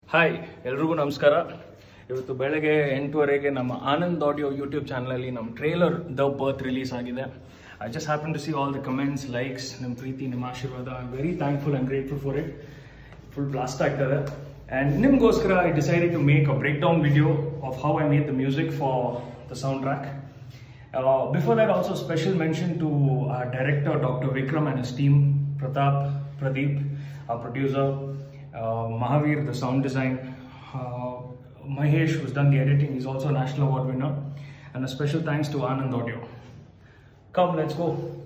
ಹಾಯ್ ಎಲ್ರಿಗೂ ನಮಸ್ಕಾರ. ಇವತ್ತು ಬೆಳಗ್ಗೆ 8:15ಗೆ ನಮ್ಮ ಆನಂದ್ ಆಡಿಯೋ ಯೂಟ್ಯೂಬ್ ಚಾನಲಲ್ಲಿ ನಮ್ಮ ಟ್ರೇಲರ್ ದ ಬರ್ತ್ ರಿಲೀಸ್ ಆಗಿದೆ. I just happen to see all the comments, likes, ನಿಮ್ಮ ಪ್ರೀತಿ, ನಿಮ್ಮ ಆಶೀರ್ವಾದ. I am very thankful and grateful for it. Full blast ಆಗ್ತದೆ. ಆ್ಯಂಡ್ ನಿಮಗೋಸ್ಕರ I decided to make a breakdown video of how I made the music for the soundtrack. Before that, also special mention to our director Dr.Vikram and his team, Pratap, Pradeep, our producer, Mahavir, the sound design, Mahesh, who's done the editing. He's also a national award winner. And a special thanks to Anand Audio. Come, let's go.